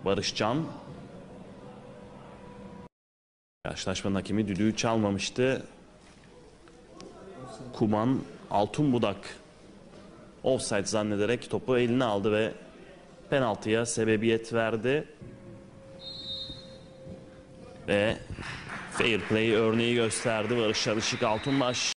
Barışcan. Karşılaşmanın hakemi düdüğü çalmamıştı. Kuman Altunbudak offside zannederek topu eline aldı ve penaltıya sebebiyet verdi. Ve fair play örneği gösterdi Barış Çalışık Altunbaş.